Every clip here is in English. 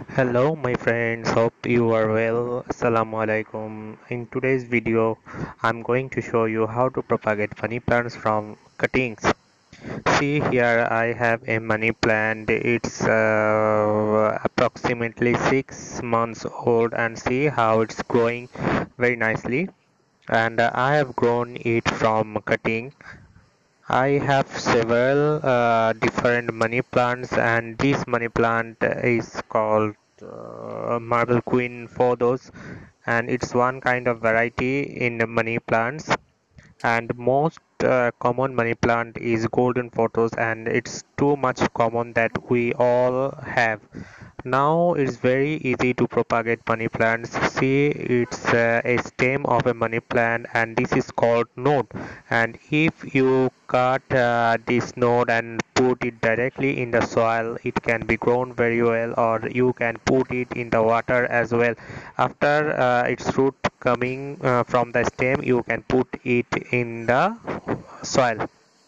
Hello my friends, hope you are well. Assalamu alaikum. In today's video, I'm going to show you how to propagate money plants from cuttings. See here I have a money plant. It's approximately 6 months old and see how it's growing very nicely. And I have grown it from cutting. I have several different money plants, and this money plant is called Marble Queen for those, and it's one kind of variety in the money plants. And most common money plant is golden photos, and it's too much common that we all have. Now it's very easy to propagate money plants. See, it's a stem of a money plant, and this is called node. And if you cut this node and put it directly in the soil, it can be grown very well, or you can put it in the water as well. After its root coming from the stem, you can put it in the soil.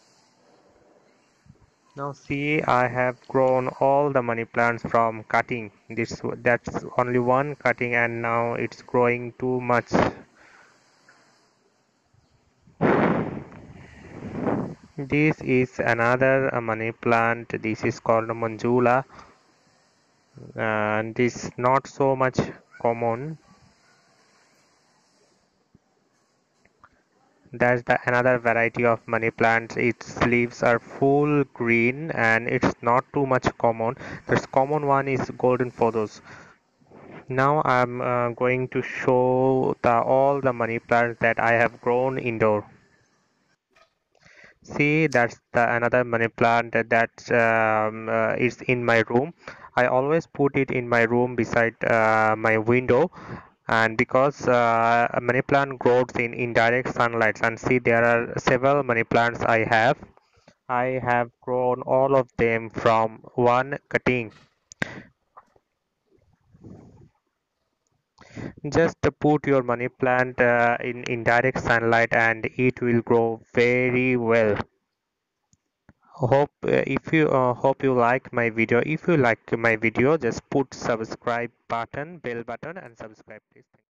Now see, I have grown all the money plants from cutting. That's only one cutting, and now it's growing too much. This is another money plant. This is called Manjula, and this not so much common. That's the another variety of money plants. Its leaves are full green, and it's not too much common. The common one is golden photos. Now I'm going to show all the money plants that I have grown indoor. See, that's the another money plant that is in my room. I always put it in my room beside my window, and because a money plant grows in indirect sunlight. And see, there are several money plants I have. I have grown all of them from one cutting. Just put your money plant in indirect sunlight and it will grow very well. Hope you like my video. If you like my video, just put subscribe button, bell button, and subscribe please.